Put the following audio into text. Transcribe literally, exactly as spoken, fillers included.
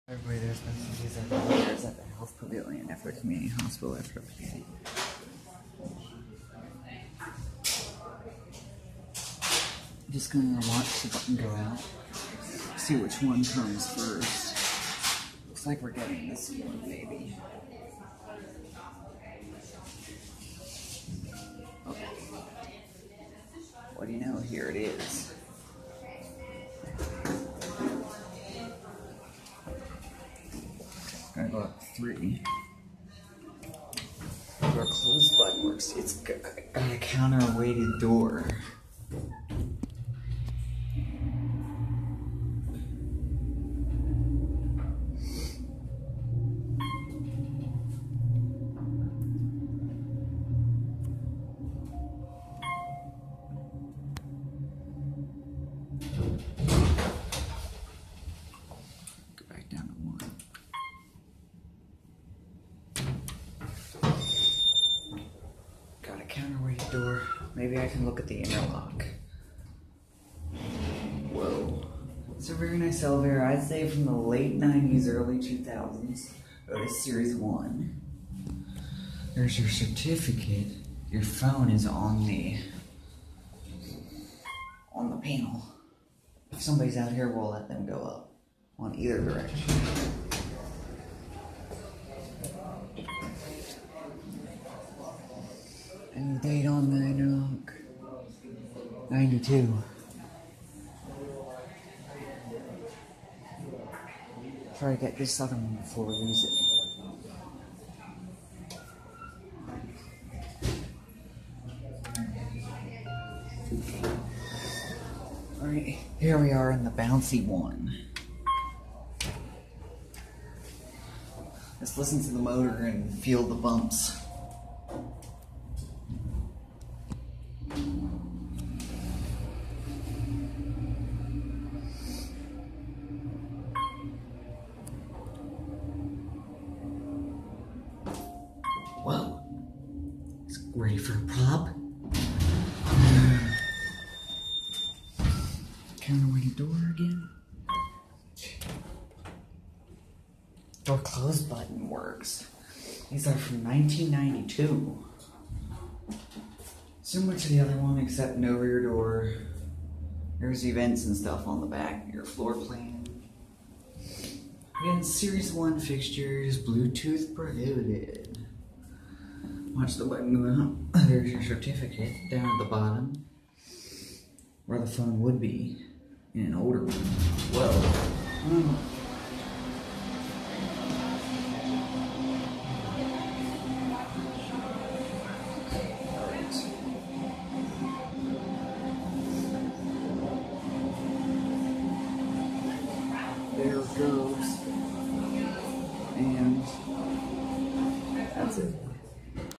Everybody, there's been some these everywhere at the health pavilion after the community hospital after the community. Just gonna watch the button go out. See which one comes first. Looks like we're getting this one, maybe. Okay. What do you know? Here it is. Gonna go up three. Our close button works. It's got a counter-weighted door. Go back down to one. Got a counterweighted door. Maybe I can look at the interlock. Whoa. It's a very nice elevator. I'd say from the late nineties, early two thousands. Otis Series one. There's your certificate. Your phone is on the on the panel. If somebody's out here, we'll let them go up on either direction. Any date on the interlock? ninety-two. Try to get this other one before we lose it. Alright, here we are in the bouncy one. Let's listen to the motor and feel the bumps. Whoa. It's ready for a pop. Counterweighted door again. Door close button works. These are from nineteen ninety-two. Similar to the other one, except no rear door. There's events and stuff on the back, your floor plan. Again, Series one fixtures, Bluetooth prohibited. Watch the button go up. There's your certificate down at the bottom, where the phone would be in an older one. Whoa. Oh. There it goes. And that's it.